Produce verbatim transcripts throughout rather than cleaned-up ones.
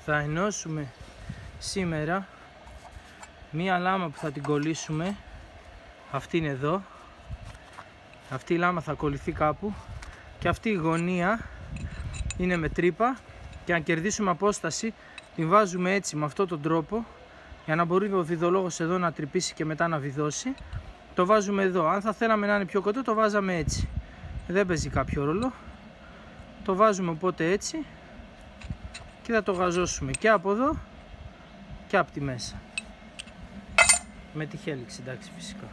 Θα ενώσουμε σήμερα μία λάμα που θα την κολλήσουμε. Αυτή είναι εδώ. Αυτή η λάμα θα κολληθεί κάπου. Και αυτή η γωνία είναι με τρύπα. Και αν κερδίσουμε απόσταση την βάζουμε έτσι με αυτόν τον τρόπο, για να μπορεί ο βιδολόγος εδώ να τρυπήσει και μετά να βιδώσει. Το βάζουμε εδώ. Αν θα θέλαμε να είναι πιο κοντό, το βάζαμε έτσι. Δεν παίζει κάποιο ρόλο. Το βάζουμε οπότε έτσι και θα το γαζώσουμε και από εδώ και από τη μέσα. Με τη χέλιξη, εντάξει, φυσικά.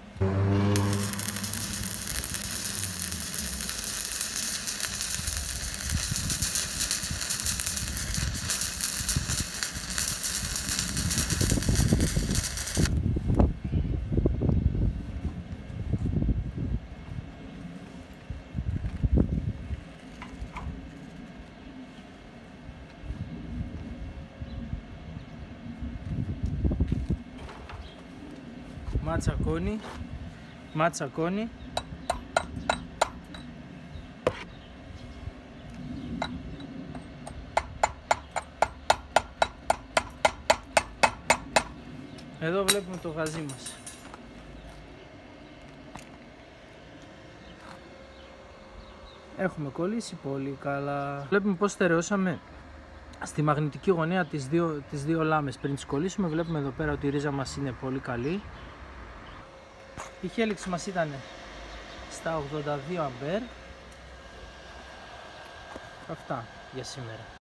Ματσακώνει, ματσακώνει. Εδώ βλέπουμε το γαζί μας. Έχουμε κολλήσει πολύ καλά. Βλέπουμε πως στερεώσαμε στη μαγνητική γωνία τις δύο, τις δύο λάμες πριν τις κολλήσουμε. Βλέπουμε εδώ πέρα ότι η ρίζα μας είναι πολύ καλή. Η χέλιξη μας ήταν στα ογδόντα δύο αμπέρ. Αυτά για σήμερα.